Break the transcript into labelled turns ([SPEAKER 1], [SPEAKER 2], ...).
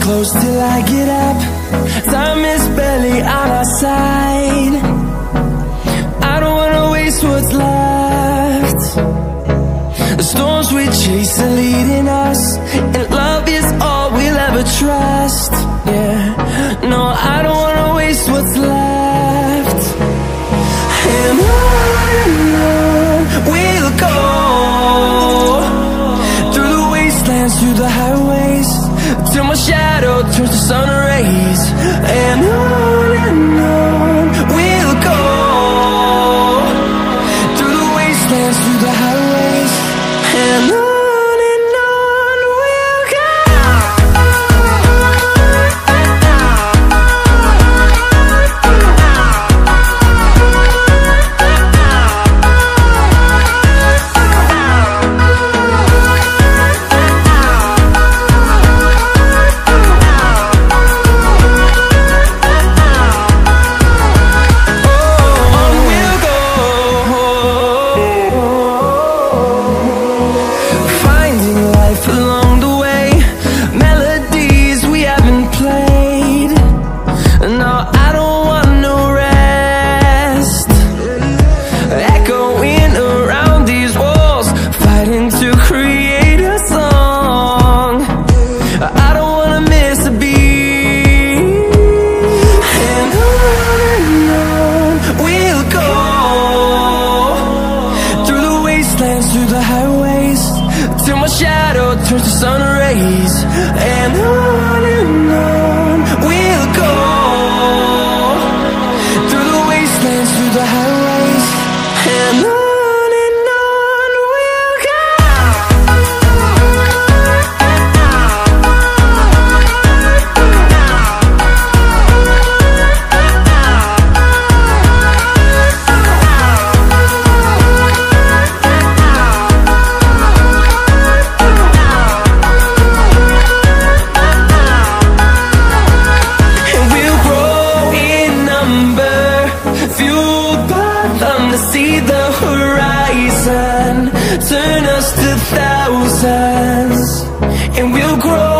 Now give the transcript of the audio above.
[SPEAKER 1] close till I get up. Time is barely on our side. I don't wanna waste what's left. The storms we chase are leading us, and love is all we'll ever trust. Yeah, no, I don't wanna waste what's left. And on we'll go, through the wastelands, through the highways, till my shadow turns to sun rays. And on we'll go, through the wastelands, through the highways, and on we'll go. Through the highways, till my shadow turns to sun rays. And on we'll go, through the wastelands, through the highways, and on we'll go. To see the horizon turn us to thousands, and we'll grow